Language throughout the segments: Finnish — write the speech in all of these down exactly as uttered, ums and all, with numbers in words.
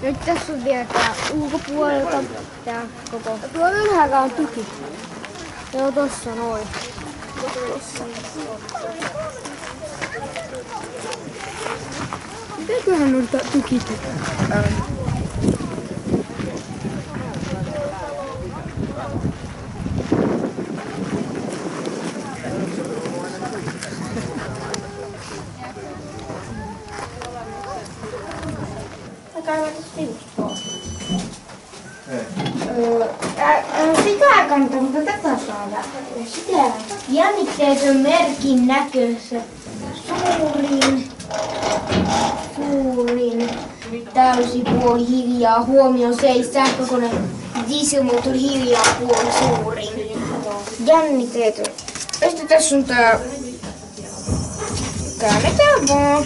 Nyt tässä on vielä tää ulkopuolelta tää koko. Tuo ylhäällä on tuki. Joo, tossa noin. Tossa. Mitäköhän on tuki tekee? Sitä ei kannata, mutta tätä saada. Sitä jännitteetön merkin näköistä. Suurin, suurin, täysipuoli hiljaa, huomioon seis, sähkökone, dieselmoottori hiljaa, puoli suurin. Jännitteetön. Ja sitten tässä on tää, käännetään vaan.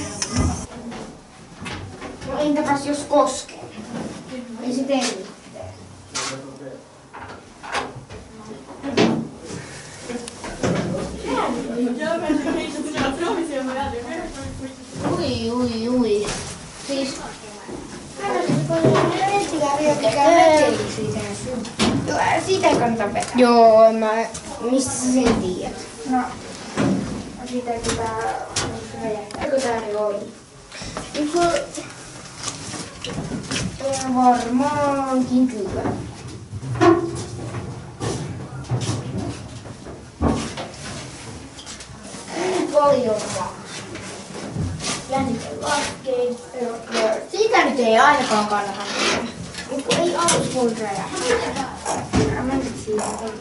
No entäpäs jos koskee? Ei se tee mitään. Ui, ui, ui. Siis... Siitä ei kannata vetää. Joo, mä... Mistä sä sen tiedät? No... Siitä pitää... Eikö tää nyt oli? Varmaankin kyllä. Paljon vaan. Jännite laskee. Siitä nyt ei ainakaan kannata tehdä. Mut kun ei alus voi räjähtää. Mä nyt siitä on.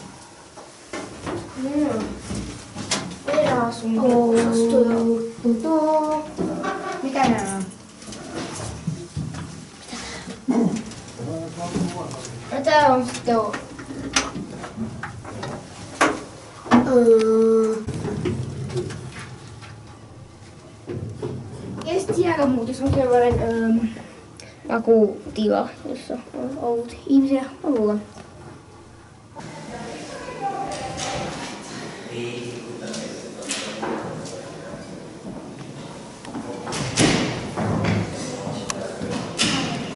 Joo. Erasun osastoja. Mitä nää on? No tää on sitten o... Öö... Ja sitten siellä on muuten sellainen öö, makutila, jossa on ollut ihmisiä alulla.